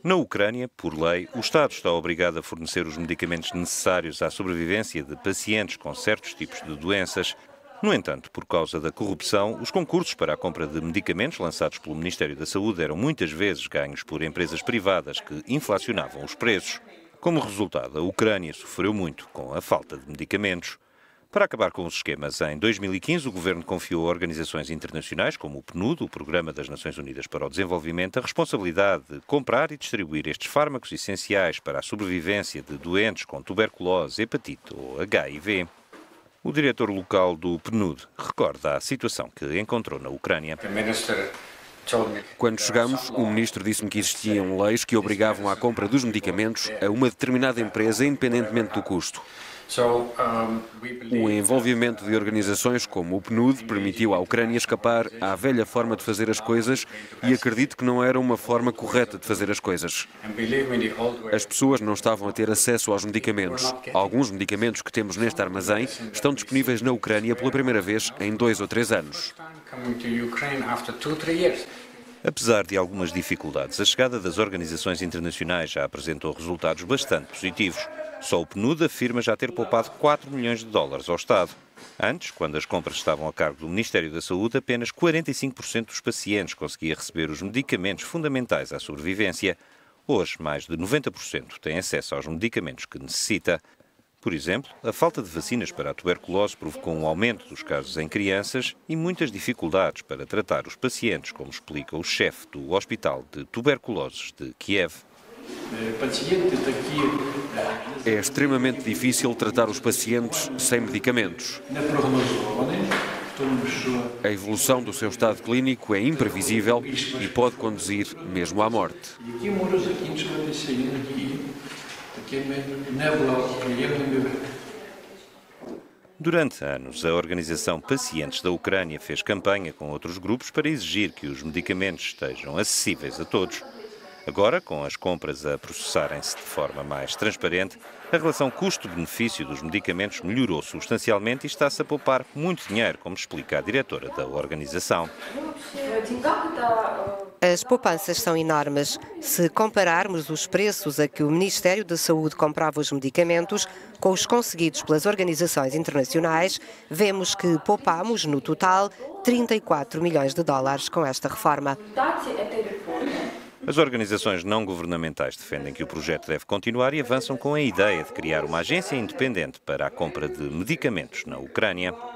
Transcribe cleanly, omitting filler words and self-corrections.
Na Ucrânia, por lei, o Estado está obrigado a fornecer os medicamentos necessários à sobrevivência de pacientes com certos tipos de doenças. No entanto, por causa da corrupção, os concursos para a compra de medicamentos lançados pelo Ministério da Saúde eram muitas vezes ganhos por empresas privadas que inflacionavam os preços. Como resultado, a Ucrânia sofreu muito com a falta de medicamentos. Para acabar com os esquemas, em 2015 o governo confiou a organizações internacionais como o PNUD, o Programa das Nações Unidas para o Desenvolvimento, a responsabilidade de comprar e distribuir estes fármacos essenciais para a sobrevivência de doentes com tuberculose, hepatite ou HIV. O diretor local do PNUD recorda a situação que encontrou na Ucrânia. Quando chegamos, o ministro disse-me que existiam leis que obrigavam à compra dos medicamentos a uma determinada empresa, independentemente do custo. O envolvimento de organizações como o PNUD permitiu à Ucrânia escapar à velha forma de fazer as coisas e acredito que não era uma forma correta de fazer as coisas. As pessoas não estavam a ter acesso aos medicamentos. Alguns medicamentos que temos neste armazém estão disponíveis na Ucrânia pela primeira vez em 2 ou 3 anos. Apesar de algumas dificuldades, a chegada das organizações internacionais já apresentou resultados bastante positivos. Só o PNUD afirma já ter poupado 4 milhões de dólares ao Estado. Antes, quando as compras estavam a cargo do Ministério da Saúde, apenas 45% dos pacientes conseguia receber os medicamentos fundamentais à sobrevivência. Hoje, mais de 90% têm acesso aos medicamentos que necessita. Por exemplo, a falta de vacinas para a tuberculose provocou um aumento dos casos em crianças e muitas dificuldades para tratar os pacientes, como explica o chefe do Hospital de Tuberculoses de Kiev. É extremamente difícil tratar os pacientes sem medicamentos. A evolução do seu estado clínico é imprevisível e pode conduzir mesmo à morte. Durante anos, a organização Pacientes da Ucrânia fez campanha com outros grupos para exigir que os medicamentos estejam acessíveis a todos. Agora, com as compras a processarem-se de forma mais transparente, a relação custo-benefício dos medicamentos melhorou substancialmente e está-se a poupar muito dinheiro, como explica a diretora da organização. As poupanças são enormes. Se compararmos os preços a que o Ministério da Saúde comprava os medicamentos com os conseguidos pelas organizações internacionais, vemos que poupamos, no total, 34 milhões de dólares com esta reforma. As organizações não governamentais defendem que o projeto deve continuar e avançam com a ideia de criar uma agência independente para a compra de medicamentos na Ucrânia.